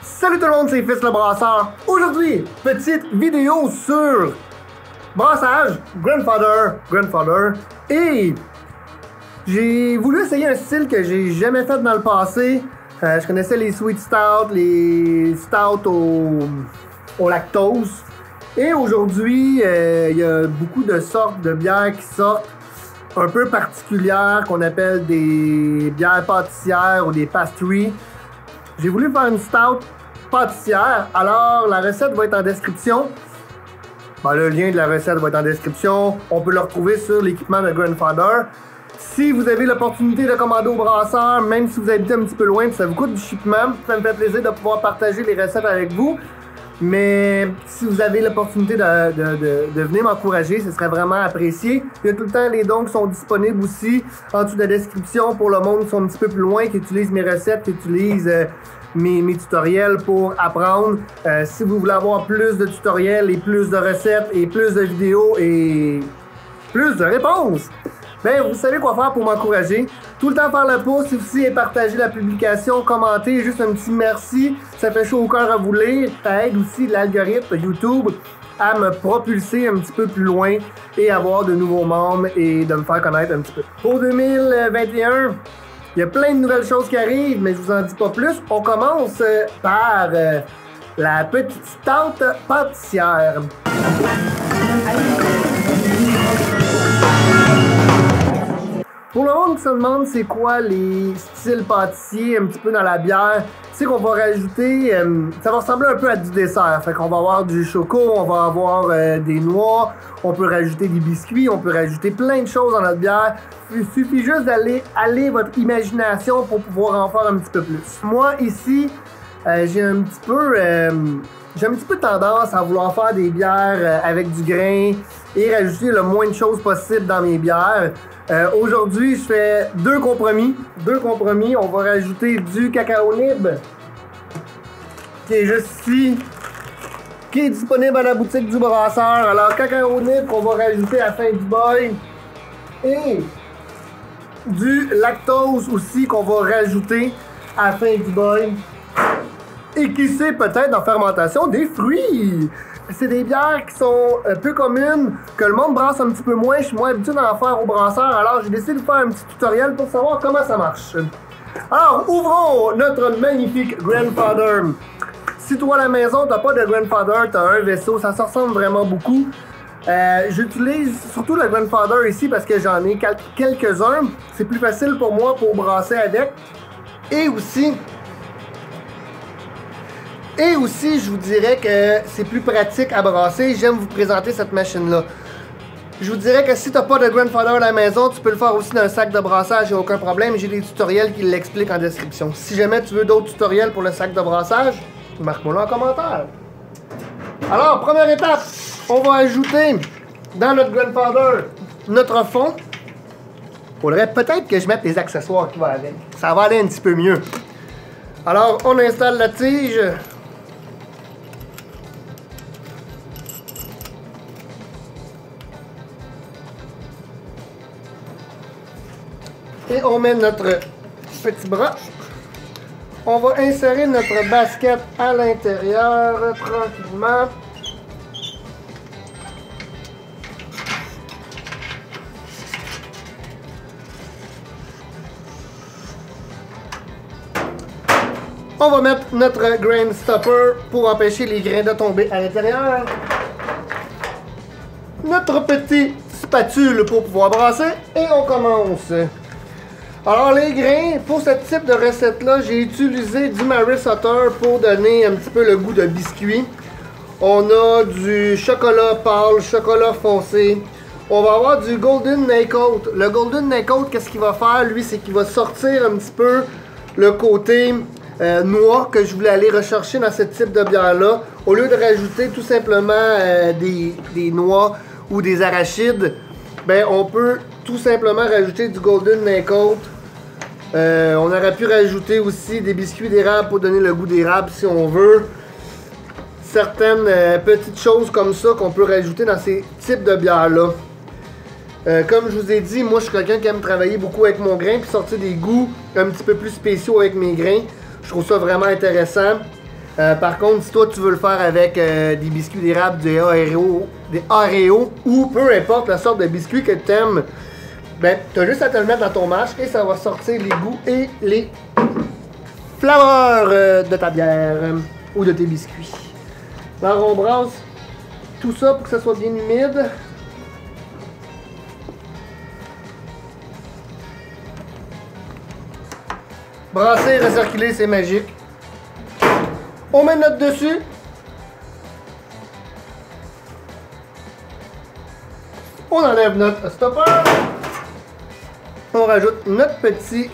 Salut tout le monde, c'est Fils le Brasseur. Aujourd'hui, petite vidéo sur brassage, Grandfather, et j'ai voulu essayer un style que j'ai jamais fait dans le passé. Je connaissais les Sweet Stout, les Stout au lactose. Et aujourd'hui, il y a beaucoup de sortes de bières qui sortent un peu particulières, qu'on appelle des bières pâtissières ou des pastries. J'ai voulu faire une stout pâtissière, alors la recette va être en description. Le lien de la recette va être en description. On peut le retrouver sur l'équipement de Grandfather. Si vous avez l'opportunité de commander au brasseur, même si vous habitez un petit peu loin et ça vous coûte du shipment, ça me fait plaisir de pouvoir partager les recettes avec vous. Mais si vous avez l'opportunité de venir m'encourager, ce serait vraiment apprécié. Il y a tout le temps les dons qui sont disponibles aussi en dessous de la description pour le monde qui sont un petit peu plus loin, qui utilise mes recettes, qui utilise mes tutoriels pour apprendre. Si vous voulez avoir plus de tutoriels et plus de recettes et plus de vidéos et plus de réponses, ben vous savez quoi faire pour m'encourager. Tout le temps faire le pouce aussi et partager la publication, commenter, juste un petit merci. Ça fait chaud au cœur à vous lire. Ça aide aussi l'algorithme YouTube à me propulser un petit peu plus loin et avoir de nouveaux membres et de me faire connaître un petit peu. Pour 2021, il y a plein de nouvelles choses qui arrivent, mais je vous en dis pas plus. On commence par la petite stout pâtissière. Pour le monde qui se demande c'est quoi les styles pâtissiers un petit peu dans la bière, c'est qu'on va rajouter, ça va ressembler un peu à du dessert. Fait qu'on va avoir du choco, on va avoir des noix, on peut rajouter des biscuits, on peut rajouter plein de choses dans notre bière. Il suffit juste d'aller votre imagination pour pouvoir en faire un petit peu plus. Moi ici, j'ai un petit peu tendance à vouloir faire des bières avec du grain et rajouter le moins de choses possible dans mes bières. Aujourd'hui, je fais deux compromis. On va rajouter du cacao nib, qui est juste ici, qui est disponible à la boutique du brasseur. Alors, cacao nib qu'on va rajouter à la fin du boil. Et du lactose aussi qu'on va rajouter à la fin du boil. Et qui sait, peut-être en fermentation, des fruits. C'est des bières qui sont peu communes, que le monde brasse un petit peu moins. Je suis moins habitué d'en faire au brasseur, alors j'ai décidé de faire un petit tutoriel pour savoir comment ça marche. Alors, ouvrons notre magnifique Grandfather. Si toi à la maison, t'as pas de Grandfather, t'as un vaisseau, ça se ressemble vraiment beaucoup. J'utilise surtout le Grandfather ici parce que j'en ai quelques-uns. C'est plus facile pour moi pour brasser avec. Et aussi, je vous dirais que c'est plus pratique à brasser. J'aime vous présenter cette machine-là. Je vous dirais que si tu n'as pas de Grandfather à la maison, tu peux le faire aussi dans un sac de brassage, il n'y a aucun problème. J'ai des tutoriels qui l'expliquent en description. Si jamais tu veux d'autres tutoriels pour le sac de brassage, marque-moi-le en commentaire. Alors, première étape, on va ajouter dans notre Grandfather notre fond. Faudrait peut-être que je mette les accessoires qui vont avec. Ça va aller un petit peu mieux. Alors, on installe la tige. Et on met notre petit bras. On va insérer notre basket à l'intérieur tranquillement. On va mettre notre grain stopper pour empêcher les grains de tomber à l'intérieur. Notre petit spatule pour pouvoir brasser. Et on commence. Alors les grains, pour ce type de recette-là, j'ai utilisé du Maris Otter pour donner un petit peu le goût de biscuit. On a du chocolat pâle, chocolat foncé. On va avoir du Golden Nakeout. Le Golden Nakeout, qu'est-ce qu'il va faire? Lui, c'est qu'il va sortir un petit peu le côté noix que je voulais aller rechercher dans ce type de bière-là. Au lieu de rajouter tout simplement des noix ou des arachides, ben on peut tout simplement rajouter du Golden Nakeout. On aurait pu rajouter aussi des biscuits d'érable pour donner le goût d'érable si on veut. Certaines petites choses comme ça qu'on peut rajouter dans ces types de bières-là. Comme je vous ai dit, moi je suis quelqu'un qui aime travailler beaucoup avec mon grain puis sortir des goûts un petit peu plus spéciaux avec mes grains. Je trouve ça vraiment intéressant. Par contre, si toi tu veux le faire avec des biscuits d'érable, des Oreo ou peu importe la sorte de biscuit que tu aimes, ben t'as juste à te le mettre dans ton mash et ça va sortir les goûts et les flaveurs de ta bière ou de tes biscuits. Alors on brasse tout ça pour que ça soit bien humide. Brasser, recirculer, c'est magique. On met notre dessus. On enlève notre stopper. On rajoute notre petit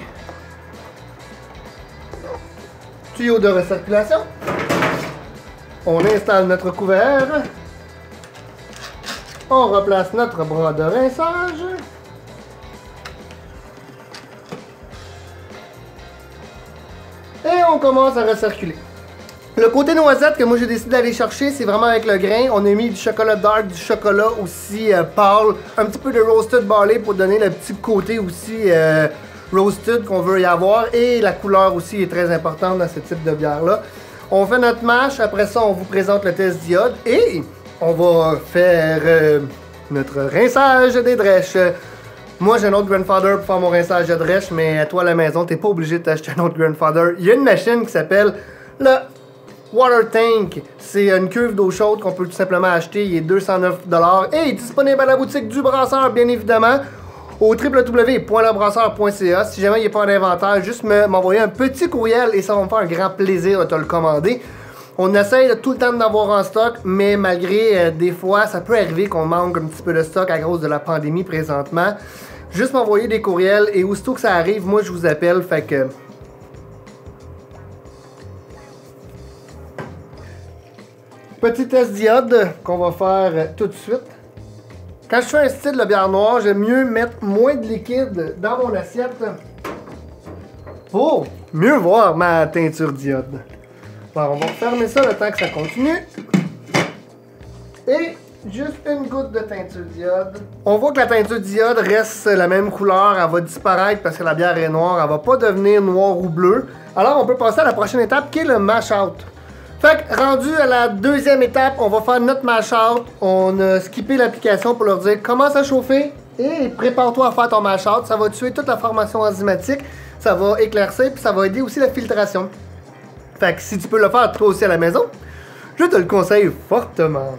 tuyau de recirculation. On installe notre couvert. On replace notre bras de rinçage. Et on commence à recirculer. Le côté noisette que moi j'ai décidé d'aller chercher, c'est vraiment avec le grain. On a mis du chocolat dark, du chocolat aussi pâle, un petit peu de roasted barley pour donner le petit côté aussi roasted qu'on veut y avoir. Et la couleur aussi est très importante dans ce type de bière-là. On fait notre mash, après ça on vous présente le test d'iode et on va faire notre rinçage des drèches. Moi, j'ai un autre Grandfather pour faire mon rinçage de drèche, mais toi, à la maison, t'es pas obligé de t'acheter un autre Grandfather. Il y a une machine qui s'appelle le Water Tank. C'est une cuve d'eau chaude qu'on peut tout simplement acheter. Il est 209$ et il est disponible à la boutique du brasseur, bien évidemment, au www.lebrasseur.ca. Si jamais il n'est pas en inventaire, juste m'envoyer un petit courriel et ça va me faire un grand plaisir de te le commander. On essaye de tout le temps d'en avoir en stock, mais malgré des fois, ça peut arriver qu'on manque un petit peu de stock à cause de la pandémie présentement. Juste m'envoyer des courriels et aussitôt que ça arrive, moi je vous appelle, fait que... Petit test d'iode qu'on va faire tout de suite. Quand je fais un style de bière noire, j'aime mieux mettre moins de liquide dans mon assiette pour mieux voir ma teinture d'iode. Alors on va fermer ça le temps que ça continue. Et... juste une goutte de teinture d'iode. On voit que la teinture d'iode reste la même couleur, elle va disparaître parce que la bière est noire, elle va pas devenir noire ou bleue. Alors on peut passer à la prochaine étape qui est le mash out. Fait que rendu à la deuxième étape, on va faire notre mash out. On a skippé l'application pour leur dire commence à chauffer et prépare-toi à faire ton mash out. Ça va tuer toute la formation enzymatique, ça va éclaircir puis ça va aider aussi la filtration. Fait que si tu peux le faire toi aussi à la maison, je te le conseille fortement.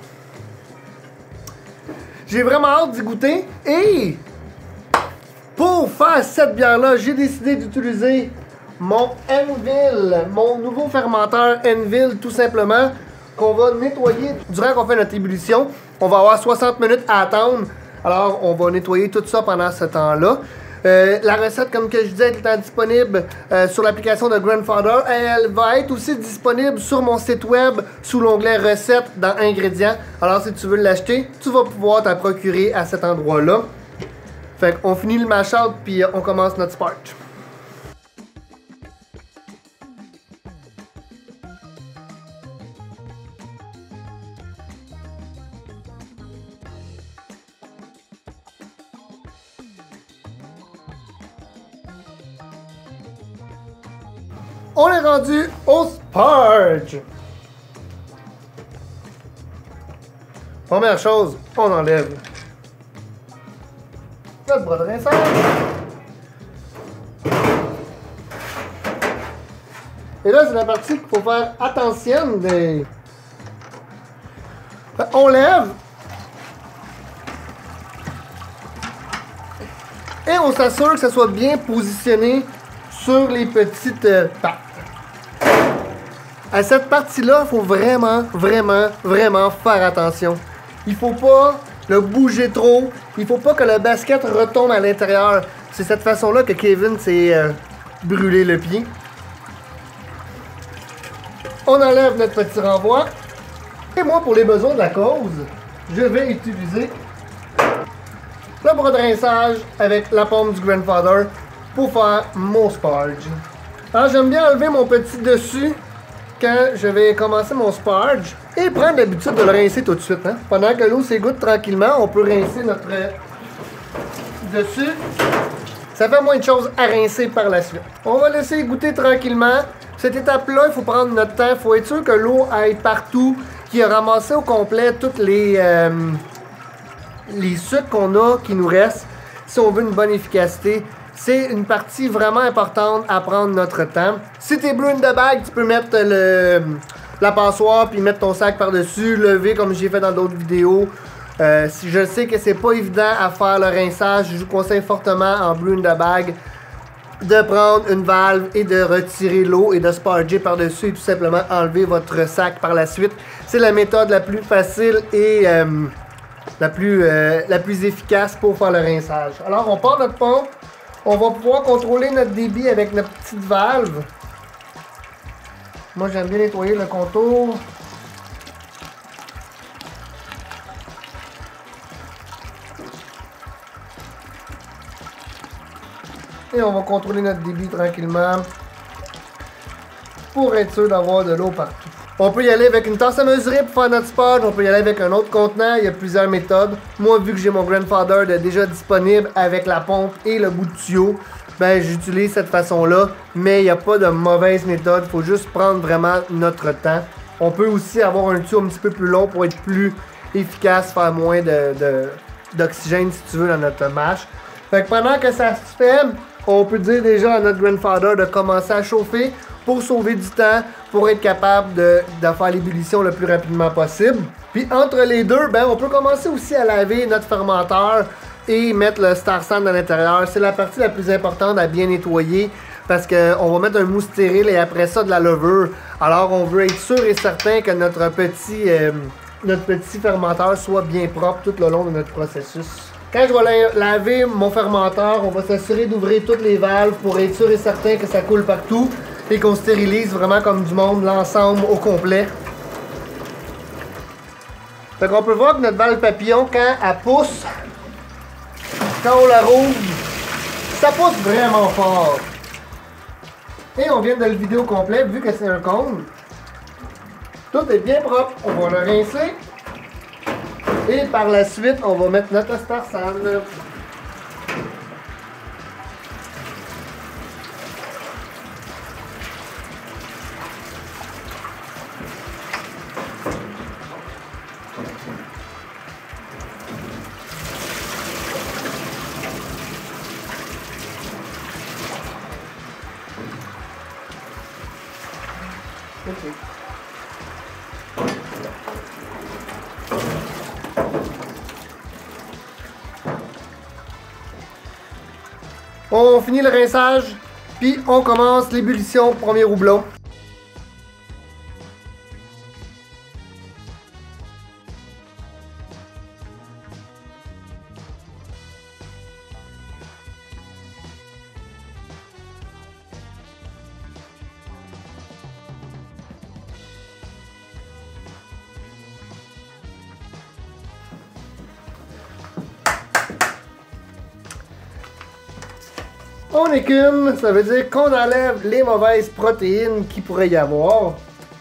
J'ai vraiment hâte d'y goûter et pour faire cette bière-là, j'ai décidé d'utiliser mon Envil, mon nouveau fermenteur Envil tout simplement, qu'on va nettoyer durant qu'on fait notre ébullition. On va avoir 60 minutes à attendre, alors on va nettoyer tout ça pendant ce temps-là. La recette, comme que je disais, est disponible sur l'application de Grandfather. Elle va être aussi disponible sur mon site web sous l'onglet recettes dans ingrédients. Alors si tu veux l'acheter, tu vas pouvoir t'en procurer à cet endroit-là. Fait qu'on finit le mash out puis on commence notre sparge. On est rendu au sparge. Première chose, on enlève notre bras de rinçage. Et là, c'est la partie qu'il faut faire attention. On lève. Et on s'assure que ça soit bien positionné sur les petites pattes. À cette partie-là, il faut vraiment faire attention. Il faut pas le bouger trop. Il faut pas que le basket retombe à l'intérieur. C'est cette façon-là que Kevin s'est brûlé le pied. On enlève notre petit renvoi. Et moi, pour les besoins de la cause, je vais utiliser le bras de rinçage avec la paume du Grandfather pour faire mon sparge. Alors j'aime bien enlever mon petit dessus quand je vais commencer mon sparge et prendre l'habitude de le rincer tout de suite. Hein? Pendant que l'eau s'égoutte tranquillement, on peut rincer notre dessus. Ça fait moins de choses à rincer par la suite. On va laisser égoutter tranquillement. Cette étape-là, il faut prendre notre temps. Il faut être sûr que l'eau aille partout, qu'il a ramassé au complet toutes les sucres qu'on a qui nous restent si on veut une bonne efficacité. C'est une partie vraiment importante à prendre notre temps. Si t'es bleu in the bag, tu peux mettre la passoire puis mettre ton sac par-dessus, lever comme j'ai fait dans d'autres vidéos. Si je sais que c'est pas évident à faire le rinçage, je vous conseille fortement en bleu in the bag de prendre une valve et de retirer l'eau et de sparger par-dessus et tout simplement enlever votre sac par la suite. C'est la méthode la plus facile et la plus efficace pour faire le rinçage. Alors on part notre pompe, on va pouvoir contrôler notre débit avec notre petite valve. Moi j'aime bien nettoyer le contour. Et on va contrôler notre débit tranquillement pour être sûr d'avoir de l'eau partout. On peut y aller avec une tasse à mesurer pour faire notre sponge, on peut y aller avec un autre contenant, il y a plusieurs méthodes. Moi, vu que j'ai mon Grandfather déjà disponible avec la pompe et le bout de tuyau, ben j'utilise cette façon-là, mais il n'y a pas de mauvaise méthode, il faut juste prendre vraiment notre temps. On peut aussi avoir un tuyau un petit peu plus long pour être plus efficace, faire moins d'oxygène si tu veux dans notre mâche. Fait que pendant que ça se fait, on peut dire déjà à notre Grandfather de commencer à chauffer pour sauver du temps, pour être capable de faire l'ébullition le plus rapidement possible. Puis entre les deux, ben on peut commencer aussi à laver notre fermenteur et mettre le Star San à l'intérieur. C'est la partie la plus importante à bien nettoyer parce qu'on va mettre un mousse stérile et après ça de la levure. Alors on veut être sûr et certain que notre petit fermenteur soit bien propre tout le long de notre processus. Quand je vais laver mon fermenteur, on va s'assurer d'ouvrir toutes les valves pour être sûr et certain que ça coule partout et qu'on stérilise vraiment comme du monde l'ensemble au complet. Fait qu'on peut voir que notre valve papillon, quand elle pousse, quand on la rouvre, ça pousse vraiment fort. Et on vient de le vider au complet, vu que c'est un cône. Tout est bien propre. On va le rincer. Et par la suite, on va mettre notre Star San. Okay. On finit le rinçage, puis on commence l'ébullition premier houblon. On écume, ça veut dire qu'on enlève les mauvaises protéines qu'il pourrait y avoir.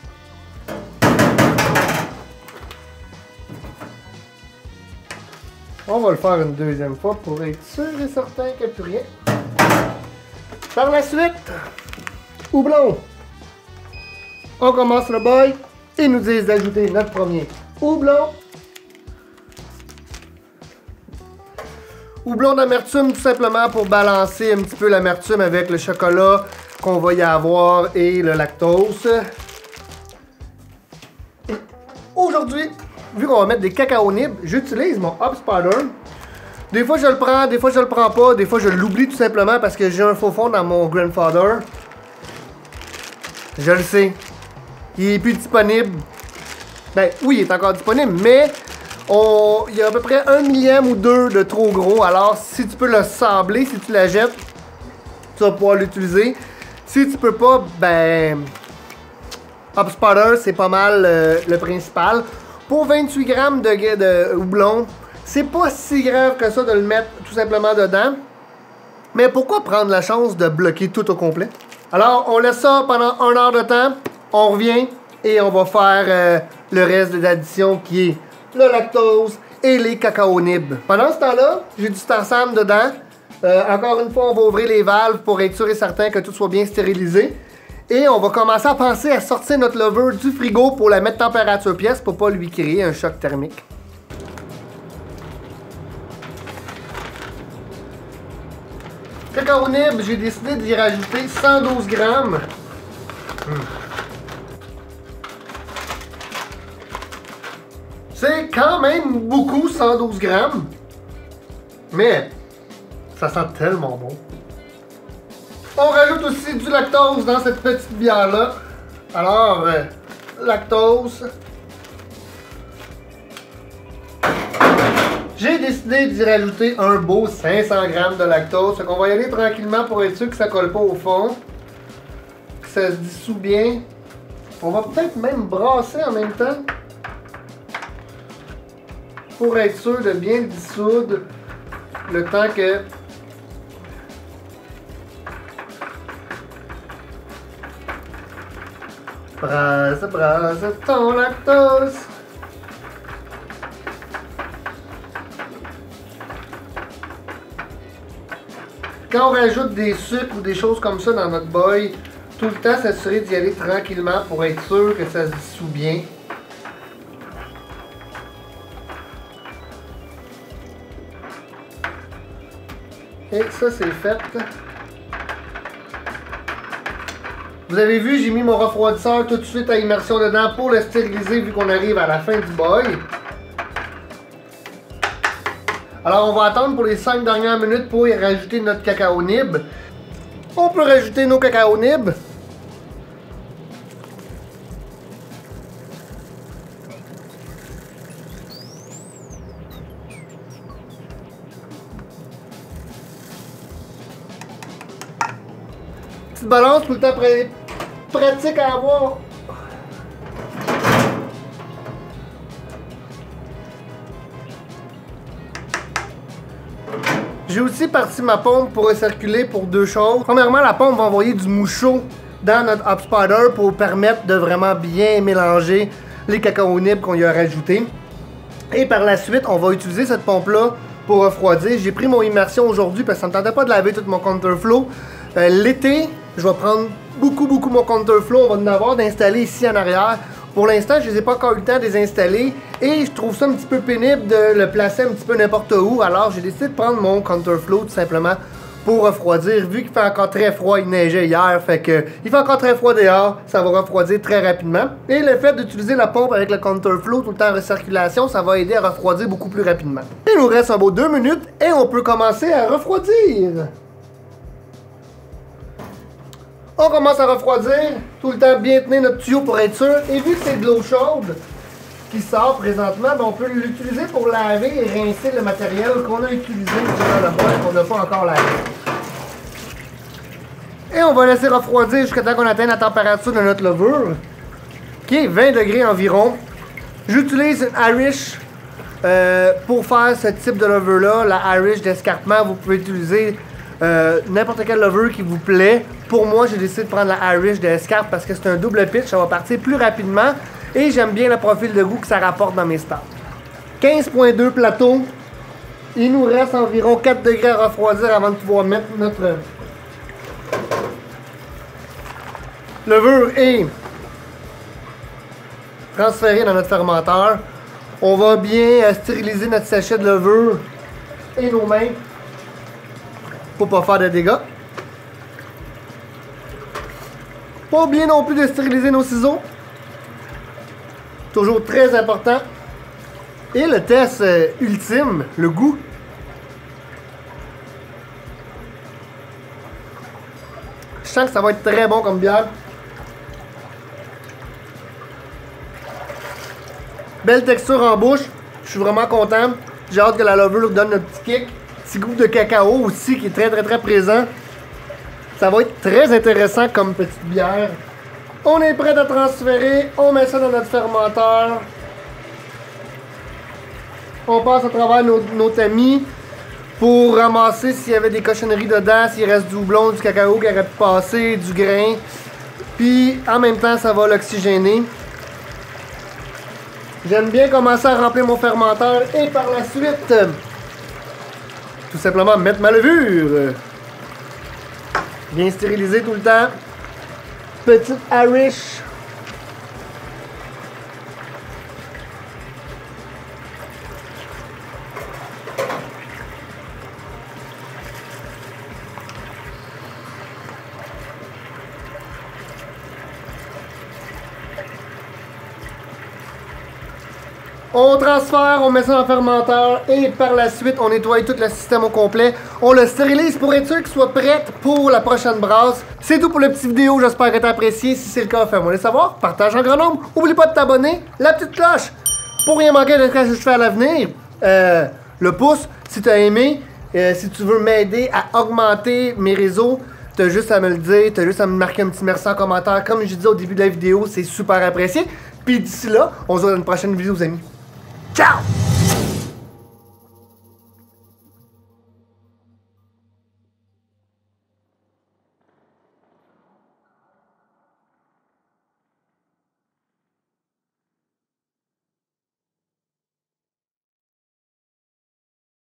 On va le faire une deuxième fois pour être sûr et certain qu'il n'y a plus rien. Par la suite, houblon. On commence le boil et nous disent d'ajouter notre premier houblon. Houblon d'amertume tout simplement pour balancer un petit peu l'amertume avec le chocolat qu'on va y avoir et le lactose. Aujourd'hui, vu qu'on va mettre des cacao nibs, j'utilise mon Hop Spider. Des fois je le prends, des fois je le prends pas, des fois je l'oublie tout simplement parce que j'ai un faux fond dans mon Grandfather. Je le sais. Il est plus disponible. Ben oui, il est encore disponible, mais il y a à peu près 1 millième ou 2 de trop gros. Alors, si tu peux le sabler, si tu la jettes, tu vas pouvoir l'utiliser. Si tu peux pas, ben, Hop Spider, c'est pas mal le principal. Pour 28 grammes de houblon, c'est pas si grave que ça de le mettre tout simplement dedans. Mais pourquoi prendre la chance de bloquer tout au complet? Alors, on laisse ça pendant 1 heure de temps. On revient et on va faire le reste de l'addition qui est le lactose et les cacao nibs. Pendant ce temps-là, j'ai du Star San dedans. Encore une fois, on va ouvrir les valves pour être sûr et certain que tout soit bien stérilisé. Et on va commencer à penser à sortir notre levure du frigo pour la mettre température pièce pour pas lui créer un choc thermique. Cacao nib, j'ai décidé d'y rajouter 112 grammes. C'est quand même beaucoup, 112 grammes. Mais ça sent tellement bon. On rajoute aussi du lactose dans cette petite bière-là. Alors, lactose. J'ai décidé d'y rajouter un beau 500 grammes de lactose. Fait qu'on va y aller tranquillement pour être sûr que ça colle pas au fond. Que ça se dissout bien. On va peut-être même brasser en même temps. Pour être sûr de bien le dissoudre. Le temps que... Brasse, brasse ton lactose. Quand on rajoute des sucres ou des choses comme ça dans notre boy, tout le temps s'assurer d'y aller tranquillement pour être sûr que ça se dissout bien. Et ça c'est fait. Vous avez vu, j'ai mis mon refroidisseur tout de suite à immersion dedans pour le stériliser vu qu'on arrive à la fin du boil. Alors on va attendre pour les 5 dernières minutes pour y rajouter notre cacao nib. On peut rajouter nos cacao nib. Petite balance tout le temps pratique à avoir. J'ai aussi parti ma pompe pour recirculer pour deux choses. Premièrement, la pompe va envoyer du mouchot dans notre hop spider pour permettre de vraiment bien mélanger les cacao nibs qu'on y a rajoutés. Et par la suite, on va utiliser cette pompe-là pour refroidir. J'ai pris mon immersion aujourd'hui parce que ça ne me tentait pas de laver tout mon counterflow. L'été, je vais prendre beaucoup mon counterflow. On va en avoir d'installer ici en arrière. Pour l'instant, je ne les ai pas encore eu le temps de les installer et je trouve ça un petit peu pénible de le placer un petit peu n'importe où. Alors, j'ai décidé de prendre mon counterflow tout simplement pour refroidir. Vu qu'il fait encore très froid, il neigeait hier, fait que il fait encore très froid dehors, ça va refroidir très rapidement. Et le fait d'utiliser la pompe avec le counterflow tout le temps en recirculation, ça va aider à refroidir beaucoup plus rapidement. Il nous reste un beau 2 minutes et on peut commencer à refroidir. On commence à refroidir, tout le temps bien tenir notre tuyau pour être sûr. Et vu que c'est de l'eau chaude qui sort présentement, ben on peut l'utiliser pour laver et rincer le matériel qu'on a utilisé dans le bol qu'on n'a pas encore lavé. Et on va laisser refroidir jusqu'à temps qu'on atteigne la température de notre levure, qui est 20 degrés environ. J'utilise une Irish pour faire ce type de levure-là, la Irish d'escarpement. Vous pouvez utiliser n'importe quelle levure qui vous plaît. Pour moi, j'ai décidé de prendre la Irish d'escarpe parce que c'est un double pitch, ça va partir plus rapidement et j'aime bien le profil de goût que ça rapporte dans mes stars. 15.2 plateaux. Il nous reste environ 4 degrés à refroidir avant de pouvoir mettre notre levure et transférer dans notre fermenteur. On va bien stériliser notre sachet de levure et nos mains pour pas faire de dégâts. Pas oublier non plus de stériliser nos ciseaux. Toujours très important. Et le test ultime, le goût. Je sens que ça va être très bon comme bière. Belle texture en bouche. Je suis vraiment content. J'ai hâte que la levure donne un petit kick. Petit goût de cacao aussi qui est très présent. Ça va être très intéressant comme petite bière. On est prêt à transférer. On met ça dans notre fermenteur. On passe à travers nos tamis pour ramasser s'il y avait des cochonneries dedans, s'il reste du houblon, du cacao qui aurait pu passer, du grain. Puis en même temps, ça va l'oxygéner. J'aime bien commencer à remplir mon fermenteur et par la suite, tout simplement mettre ma levure. Bien stérilisé tout le temps. petite Irish. On transfère, on met ça dans le fermenteur et par la suite, on nettoie tout le système au complet. On le stérilise pour être sûr qu'il soit prêt pour la prochaine brasse. C'est tout pour la petite vidéo, j'espère que t'as apprécié. Si c'est le cas, fais-moi le savoir. Partage en grand nombre. Oublie pas de t'abonner. La petite cloche pour rien manquer de ce que je fais à l'avenir. Le pouce si t'as aimé. Si tu veux m'aider à augmenter mes réseaux, t'as juste à me le dire. T'as juste à me marquer un petit merci en commentaire. Comme je disais au début de la vidéo, c'est super apprécié. Puis d'ici là, on se voit dans une prochaine vidéo, les amis. Ciao!